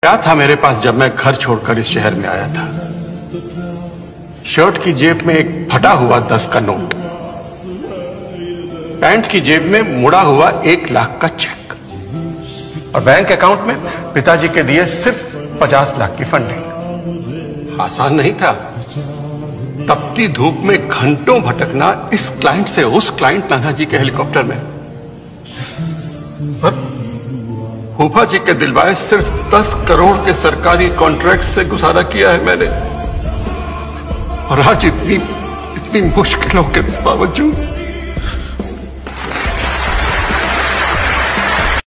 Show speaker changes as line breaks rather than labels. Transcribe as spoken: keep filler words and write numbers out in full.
क्या था मेरे पास जब मैं घर छोड़कर इस शहर में आया था? शर्ट की जेब में एक फटा हुआ दस का नोट, पैंट की जेब में मुड़ा हुआ एक लाख का चेक और बैंक अकाउंट में पिताजी के दिए सिर्फ पचास लाख की फंडिंग। आसान नहीं था। तपती धूप में घंटों भटकना इस क्लाइंट से उस क्लाइंट नाना जी के हेलीकॉप्टर में। पर फूफा जी के दिलवाए सिर्फ दस करोड़ के सरकारी कॉन्ट्रैक्ट से गुजारा किया है मैंने। और आज इतनी इतनी मुश्किलों के बावजूद